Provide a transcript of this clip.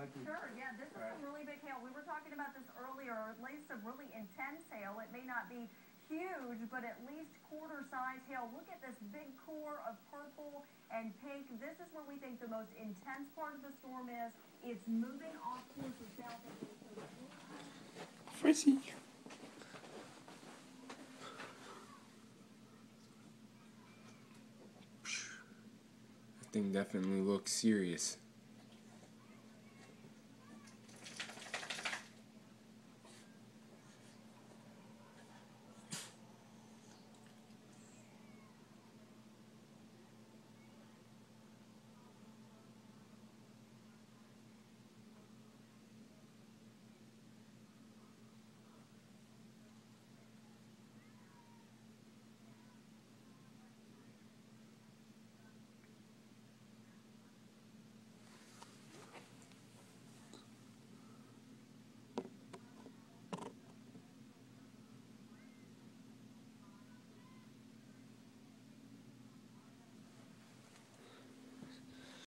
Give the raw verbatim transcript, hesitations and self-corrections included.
like we... Sure, yeah, this is right. some really big hail. We were talking about this earlier, or at least some really intense hail. It may not be huge, but at least quarter-size hail. Look at this big core of purple and pink. This is where we think the most intense part of the storm is. It's moving off towards the south. Frizzy. That thing definitely looks serious.